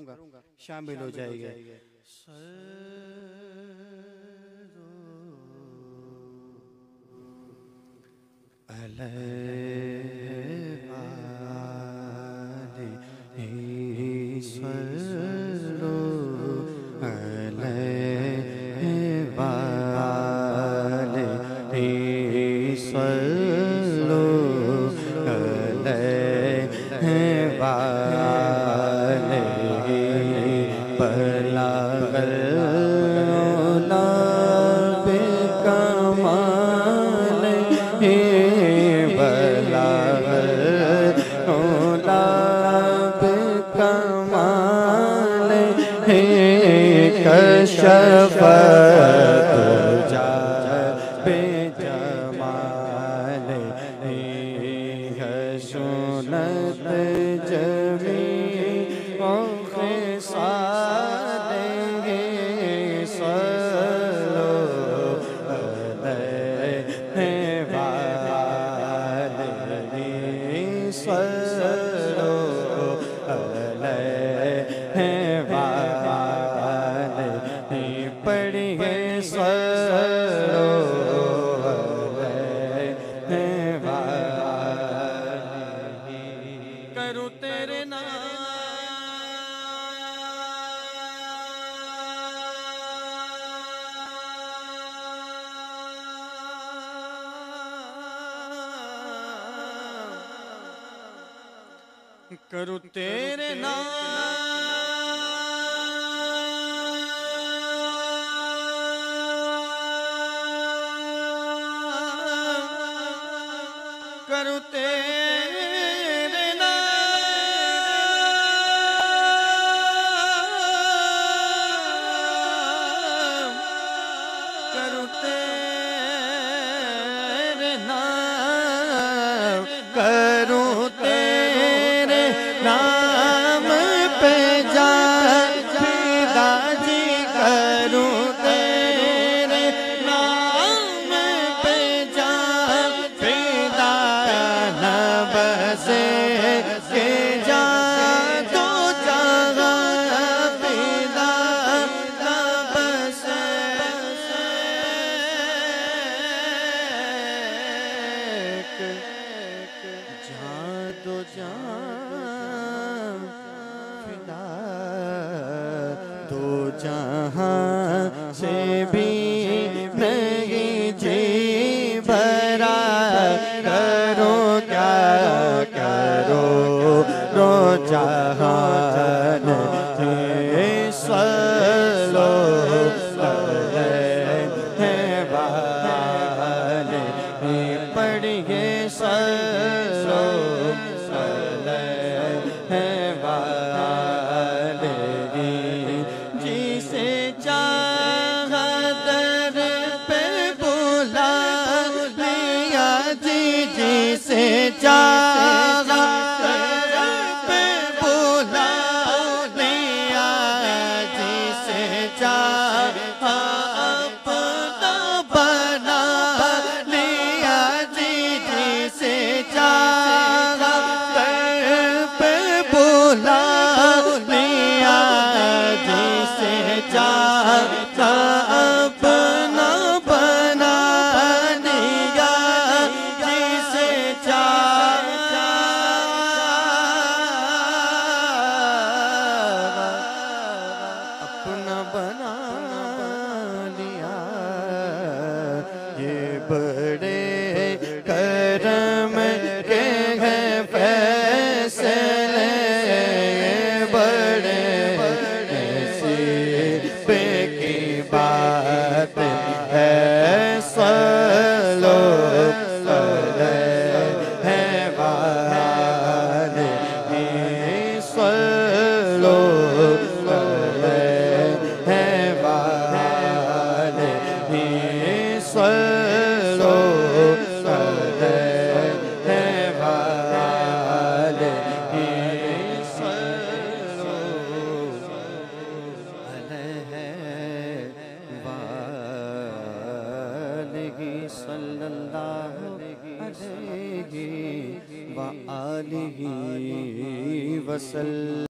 शामिल हो जाएगा। करूं तेरे नाम करूं तेरे नाम करूं तेरे नाम करूं तेरे नाम करूं तेरे नाम पे जा फिदा जी करूं तेरे नाम पे जा फिदा न बसे के जा तो जगा फिदा न बसे जहाँ तो जहाँ फिदा तो जहाँ से भी नहीं जी भरा करो क्या करो रो जहान सलो पढ़िए सलो जिसे चाह दर पे बुला लिया जी जिसे चाह दर पे बुला लिया जिसे चाह अपना बना लिया जी जिसे चाह दर पे बुला लिया जिसे चाह अपना बना लिया जिसे चाह अपना बना लिया ये बड़े करम के हैं फैसले बड़े नसीब की बात है सलो है वाले सलो है वाले सलो है वाले सल्लल्लाहु अलैहि व आलिहि वसल्लम।